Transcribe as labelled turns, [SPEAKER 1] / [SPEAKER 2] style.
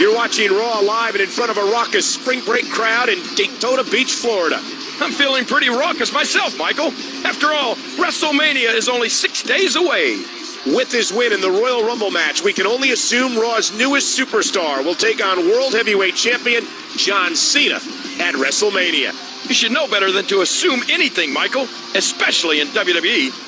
[SPEAKER 1] You're watching Raw live and in front of a raucous spring break crowd in Daytona Beach, Florida.
[SPEAKER 2] I'm feeling pretty raucous myself, Michael. After all, WrestleMania is only 6 days away.
[SPEAKER 1] With his win in the Royal Rumble match, we can only assume Raw's newest superstar will take on World Heavyweight Champion John Cena at WrestleMania.
[SPEAKER 2] You should know better than to assume anything, Michael, especially in WWE.